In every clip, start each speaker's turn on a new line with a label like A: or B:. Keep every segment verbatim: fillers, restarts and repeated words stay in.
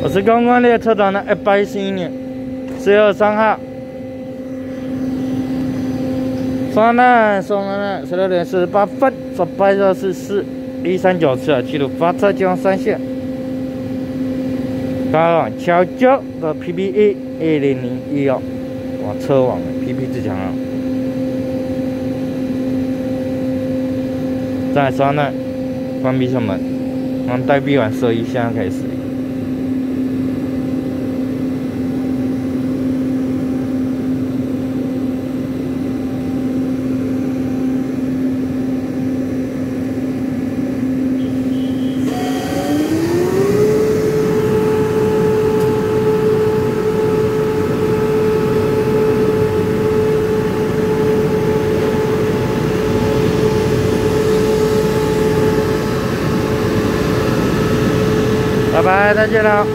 A: 是刚刚列车长的一百一十一年四月二十三号，双南双南十六点四十八分所拍摄是四一三九次记录发车前往三线，开往桥交的 P B 一一零零一哦，哇，车网 P P 自强啊，在双南关闭车门，我们待闭完摄一，现在可以使用。拜拜，再见了。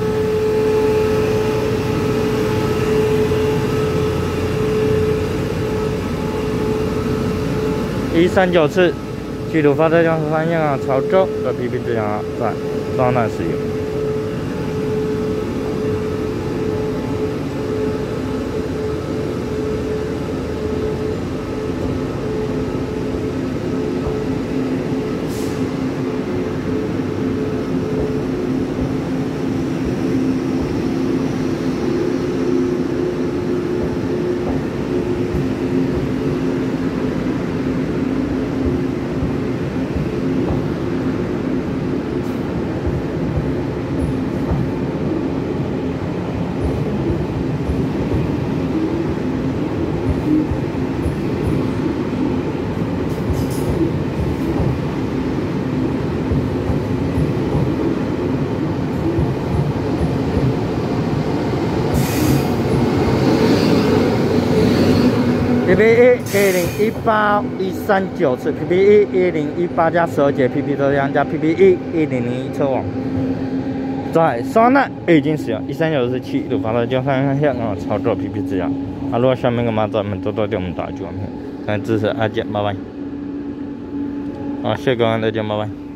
A: 一三九次，记录发车江十三线啊，潮州的 P P 自强啊，在双南使用。P P 一一零一八一三九次 P P 一一零一八加十二节 P P 车厢加 P P 一一零零一车网，在双南已经使用一三九四七路发车交三线啊，操作 P P 自强啊。如果下面个马咱们多多给我们打一句，感谢支持，再见，拜拜。啊，谢谢各位，再见，拜拜。